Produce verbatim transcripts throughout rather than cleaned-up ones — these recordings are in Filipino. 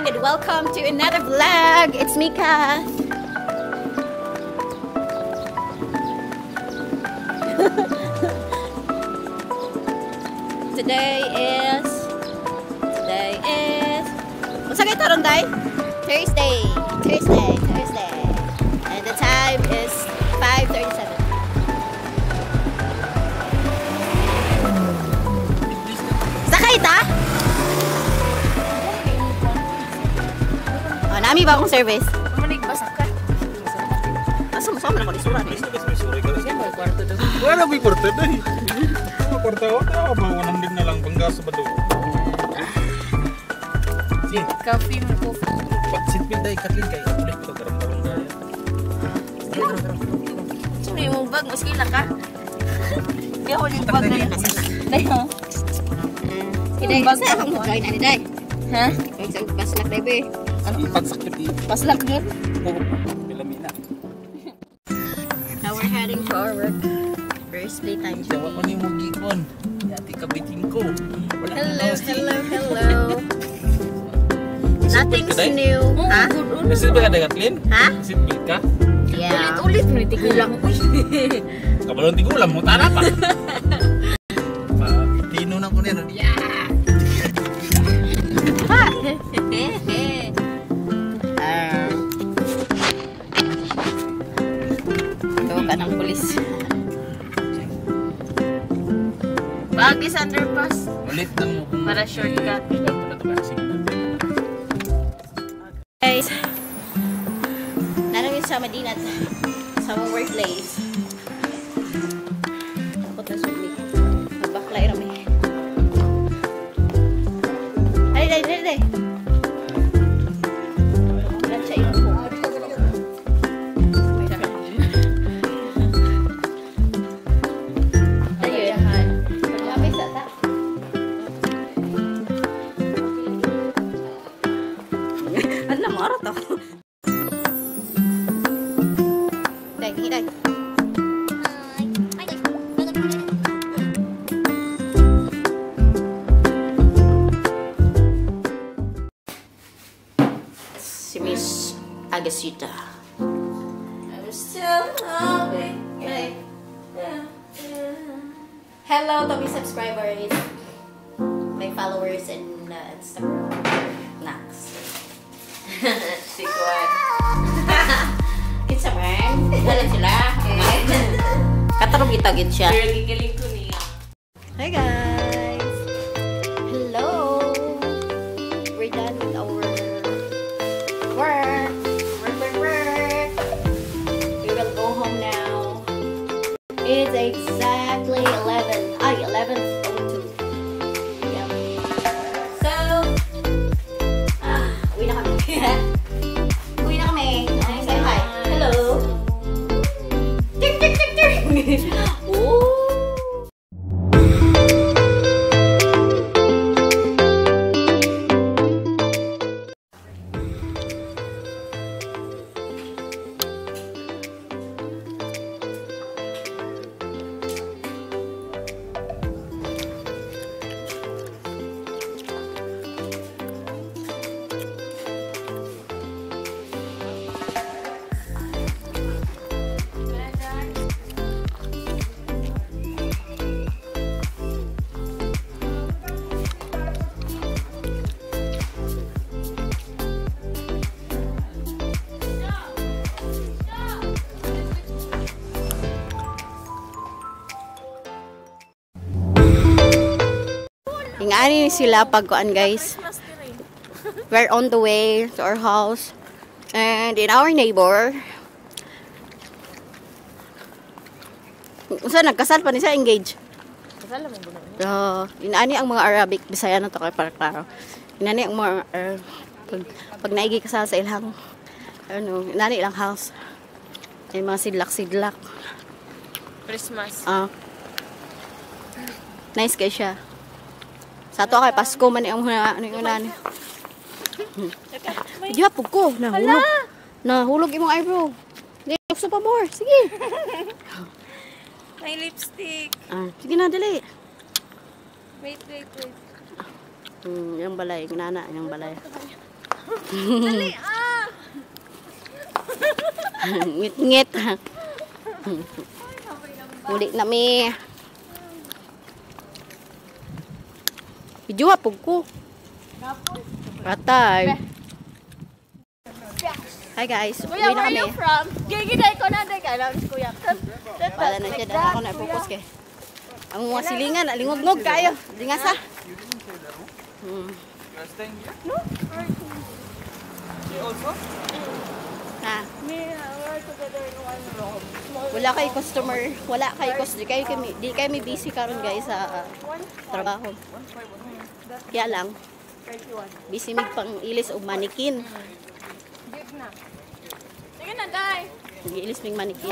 everyone, and welcome to another vlog. It's me, Kath. Today is today is what's that taron day? Thursday, Thursday, Thursday, and the time is five thirty-seven. Sakay ta? Oh, nami ba akong service? Manig basak ka. Asa mo sa man ako ni surat. Wala may kwarta na eh. Ano kwarta ko? Tawa ba? Wanang din na lang panggas ba doon? Coffee mo coffee. Pag-sitpil dahil Kathleen kayo. Ulit ko darang-darang gaya. Sino yung bag? Mas kila ka? Di ako yung bag na yun. Dayo. Kiday, sa akong mukay na ni Day. Ha? Sa paslak, Day, be. Ano? Pagsakit eh. Paslak yun? Oo. Pilamina. Now we're heading to our work. First playtime. Dawa ko ni mo gikon. Yati kabiting ko. Wala Hello, hello, hello. Nothing's new. Ha? Sitpil ka na Kathleen? Ha? Sitpil ka? Yeah. Ulit-ulit mo tigulang ko. Kabalong tigulam mo. Tara pa. Tino na ko nila. Yeah! Ha! um, ito ka ng pulis. Bag is underpass. Ulit lang mo kung Para shortcut. Guys, naroon sa Madinat sa mong workplace. Takot na suli. Magbaklay rami. Ay, day, day, day. Wala siya ito. Ayun. Paglamay sa ta. Ano mo araw to? Day, day. Si Miss Agasita. I'm still hoping. Okay. Hello to my subscribers, my followers in uh, Instagram. Next. Si Kuan. Kinsa man? Dala sila. Katarong itagid siya. Pero gigiling ko niya. Hi guys. Hello. We're done with our work. Work, work, work. We will go home now. It's exactly eleven. Ay, eleven oh two. Yeah. So, ah, uwi na kami. Uwi na kami. Ay, say hi. Hello. Tik, tik, tik, tik. Ooh. Ingani sila pagkuan guys. We're on the way to our house. And in our neighbor. Usa nagkasal pa ni sa engage. Kasal mo ba? So, inani ang mga Arabic Bisaya na to kay para klaro. Inani ang mga uh, pag, pag naigi kasal sa ilang ano, inani ilang house. May mga sidlak-sidlak. Christmas. Ah. Nice kay siya. Sa ato kay Pasko man ang ano yung unani. Di hapog ko. Nahulog. Nahulog imong eyebrow. Di, gusto pa more. Sige. May lipstick. Ah, sige na, dali. Wait, wait, wait. Hmm, yung balay. Ginana, yung balay. Dali ah! Ngit-ngit. Uli na mi. Ijuha po ko. Ratay. Hi guys, uwi Kuya, na where kami. you from? Gigiday ko na day ka lang, kuya. Wala na siya, dahil ako na ipupos kay. Ang mga silingan, alingog-ngog kayo. Lingas ha. Hmm. No? You also? Ha. Me, we're together in one room. Wala kay customer, wala kay customer. Di kayo kami, di kami busy karon guys sa uh, trabaho. Kaya lang, busy mig pang ilis og manikin. Give na. Sige na, day. Nag-iilis mig manikin.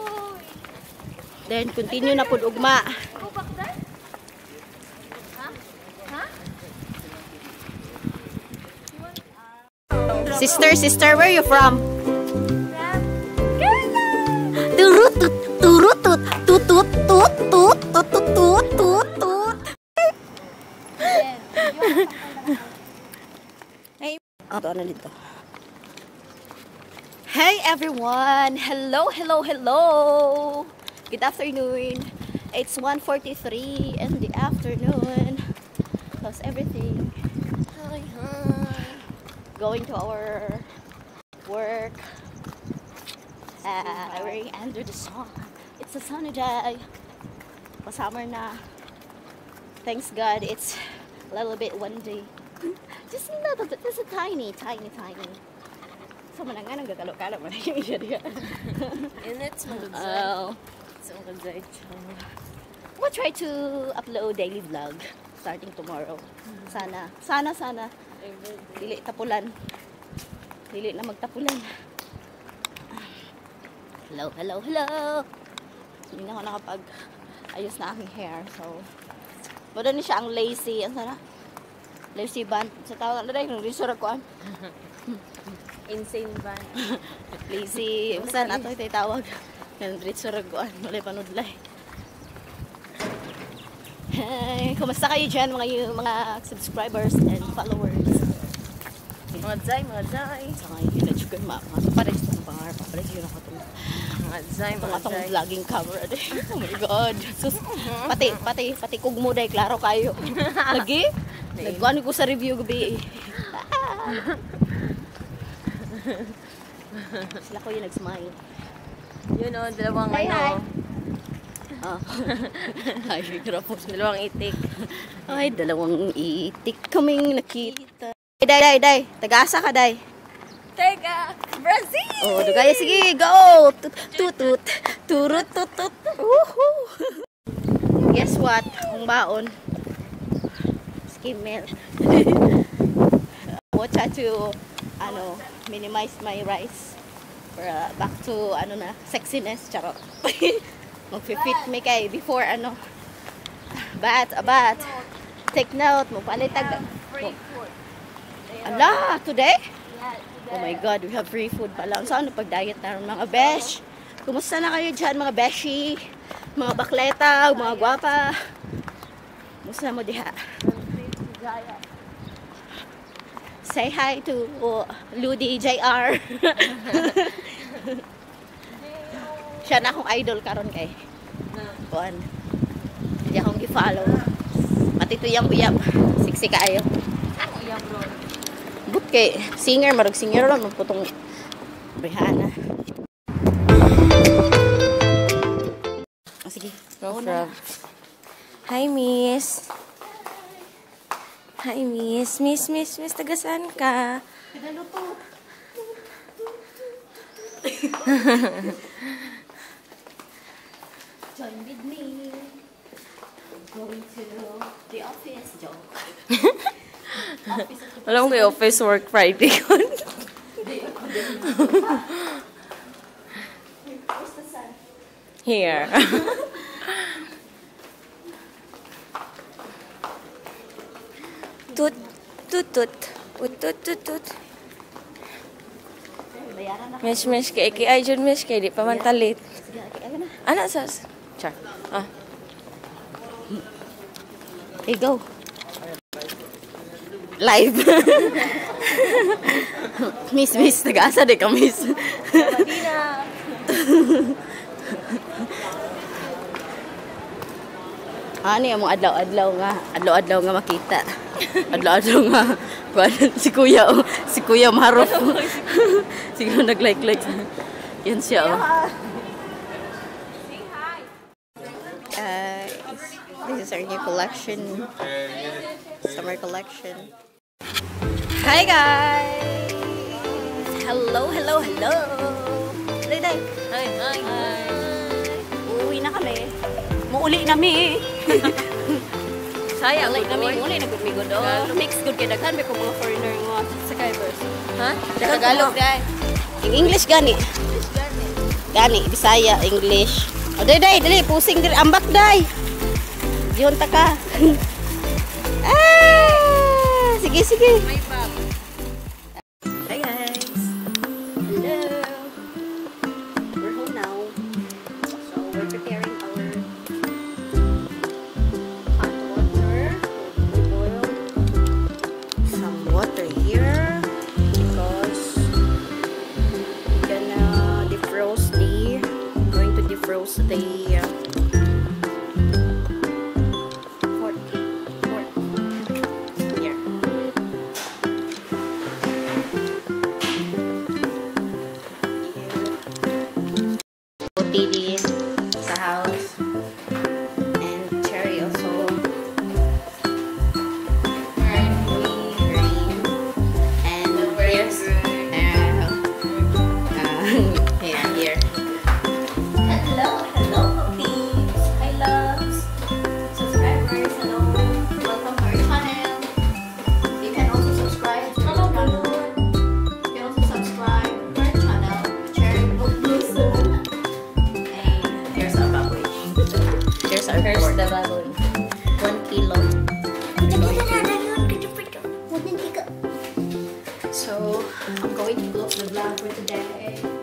Then continue na pud ugma. Go back there? Ha? Ha? Sister, sister, where you from? Kerala! Turut tut turut tut tutut tut tut tut tut tut tut. Hey, ato na dito. Hey everyone! Hello, hello, hello! Good afternoon. It's one forty-three in the afternoon. How's everything? Hi, hi. Going to our work. Uh, we're under the sun. It's a sunny day. Pa-summer na. Thanks God, it's a little bit windy. Just a little bit. It's a tiny, tiny, tiny. So, manangan ang gagalo-kalo mo na yung isya diya. And it's Oh. So, maganda. We'll try to upload daily vlog starting tomorrow. Sana. Sana, sana. Dili tapulan. Dili na magtapulan. Hello, hello, hello. Hindi na ako nakapag ayos na aking hair. So, wala ni siya ang lacy. Ang sana? Lacy band. Sa tawag na dahil, risurag ko an. Insane van. Lazy. Basta na ito ito tawag. Risurag ko an. Wala panudlay. Hey, kumusta kayo dyan mga, mga subscribers and followers? Mga zay, mga zay. Sa mga hinadyo ko mga mga pares itong pangar. Pares yun ako itong Mga zay, itong mga atong zay. vlogging camera. Oh my God. Sus, pati, pati, pati kugmo day, klaro kayo. Lagi? Nagkuhan ko sa review gabi. Sila ko yung nag-smile. Yun o, dalawang Hi, ano. hi. Ah. Ay, mikrofon. Dalawang itik. Ay, dalawang itik kaming nakita. Day, day, day. Tagasa ka, day. Teka, Brazil! Oh, dugaya. Sige, go! Tut, tut, tut. Turut, tut, tut. Woohoo! Guess what? Ang baon. Skim milk. We'll try to, ano, minimize my rice. For, uh, back to, ano na, sexiness. Charot. Mag-fit me kay before, ano. Bat, abat. Take note. Magpalitag. Free food. Ala, today? Yeah, Oh my God, we have free food pala. Saan na pag-diet na mga besh? Kumusta na kayo dyan, mga beshi? Mga bakleta, mga gwapa? Kumusta mo diha? Say hi to uh, Ludi J R. Siya na akong idol karon kay. Kuan. Hindi akong gi-follow. Matituyang-uyab. Siksi kaayo. yeah, bro. But kay singer, marag singer lang magputong Brihana. Oh, sige. No problem. Hi, miss. Hi, miss. Miss, miss, miss. Tagasan ka? Pinaluto. Join with me. Going to the office, joke. Office at the Alam ko yung office work Friday ko. Where's the sun? Here. Tut, tut, tut. Ut, tut, tut, tut. Bayaran ako. Mesh, mesh, kay kay ay dyan, mesh, kay di pa man talit. Sige, okay, na. Ana, sas? Char. Ah. Hey, go. Live. Miss, miss, nag-asa di ka, miss. Madina. Ano yung mga adlaw-adlaw nga. Adlaw-adlaw nga makita. Adlaw-adlaw nga. Si kuya, oh. Si kuya maharap. Siguro nag-like-like. Yan siya, oh. Guys, this is our new collection. Summer collection. Hi, guys! Hello, hello, hello! Day, day. Hi, hi, hi. Uuwi na kami. Muuli nami. Sayang, Uli nami. good. Muuli na good mi good. Oh, mix good kay daghan may kung mga foreigner nga subscribers. Ha? Daghan Tagalog, ko. day. Yung English gani. English gani. Gani, Bisaya, English. O, day, day, dali, pusing dali. Ambak, day. Diyon ta ka. Ah! Sige, sige. May bag. Hi, guys. Hello. We're home now. So, we're preparing our hot water. We boil some water here because we're gonna defrost the, going to defrost the uh, pork. Pork. Here. Tili sa house and cherry also. Green, green, and here's uh, uh, here, here. Hello, hello, peeps. Hi, loves, subscribers. Hello, welcome to our channel. You can also subscribe to our channel. You can also subscribe to our channel, Cherry Book Luso. Here's our baboy. Here's our Here's pork. the baboy. One kilo. So, I'm going to close the vlog for today.